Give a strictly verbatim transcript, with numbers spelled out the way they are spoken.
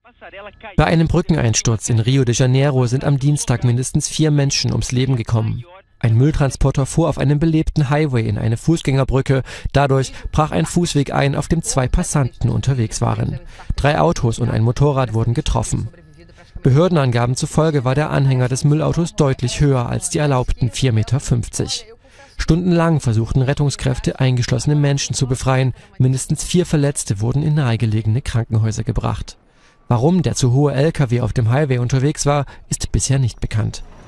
Bei einem Brückeneinsturz in Rio de Janeiro sind am Dienstag mindestens vier Menschen ums Leben gekommen. Ein Mülltransporter fuhr auf einem belebten Highway in eine Fußgängerbrücke. Dadurch brach ein Fußweg ein, auf dem zwei Passanten unterwegs waren. Drei Autos und ein Motorrad wurden getroffen. Behördenangaben zufolge war der Anhänger des Müllautos deutlich höher als die erlaubten vier Komma fünfzig Meter. Stundenlang versuchten Rettungskräfte, eingeschlossene Menschen zu befreien. Mindestens vier Verletzte wurden in nahegelegene Krankenhäuser gebracht. Warum der zu hohe L K W auf dem Highway unterwegs war, ist bisher nicht bekannt.